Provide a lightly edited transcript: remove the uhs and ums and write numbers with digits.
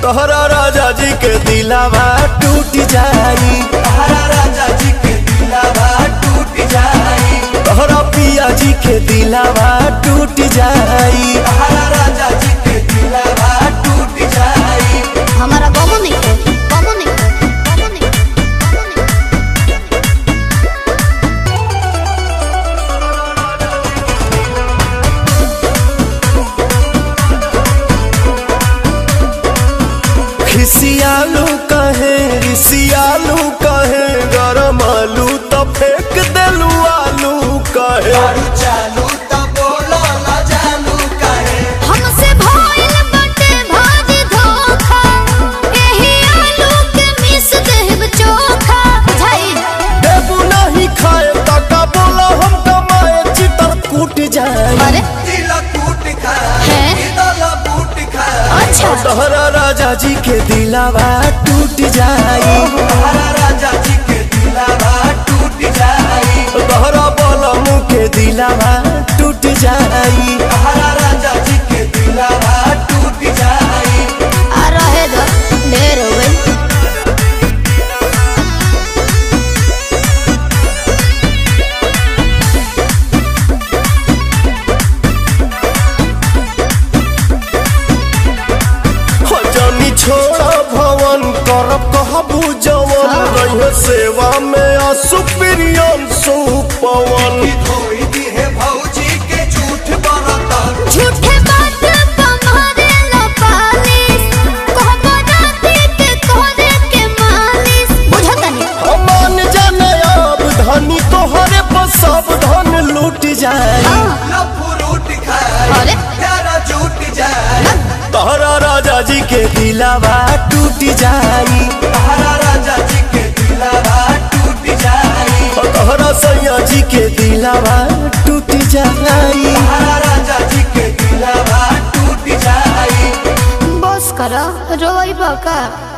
तोहरा राजा जी के दिलावा टूट जाई, तोहरा राजा जी के दिलावा टूट जाई, तोहरा पिया जी के दिलावा टूट जाई, तोहरा राजा जी के दिलावा टूट जाई। हमारा बाबू नहीं खिसियालू कहे रिसियालू कहे गरम आलू तो फेंक देलू आलू कहे, दारू चालू तो बोलो ला जानू कहे, हमसे भइल बाटे भाजी धोखा, एही आलू के मिस देब चोखा बुझाई। देबू नहीं खाए तका बोला हम कमाए चितर कूट जाए। अरे दिल टूट खाए हैं? दिल बूट खाए। अच्छा तोहरा राजा जी के दिलावा टूट जाई, तोहरा राजा जी के दिलावा टूट जाई, तोहरा बलमू के दिलावा टूट जाई, तोहरा राजा जी के दिलावा टूट जाई। आ रहे दो ढेर हो गई। जानी छोड़ा भवन करब कहबू जवन रहे सेवा में असुप्रियम सुपवन। धोई दी है भौजी के झूठ बरतन, झूठे बात तुम्हारे लो पालिश, कहबो राती के तोहरे के मालिश बुझतनी। मान जाने अब धनी तोहरे पर सब धन लूट जाए, लफुरूट खाए अरे प्यारा झूठ जाए, तोहरा राजा जी के दिलावा टूट जाई, तोहरा राजा जी के दिलावा टूट जाई, तोहरा सैया जी के दिलावा टूट जाई। तोहरा राजा जी के दिलावा टूट जाई। बस करो रोई बका।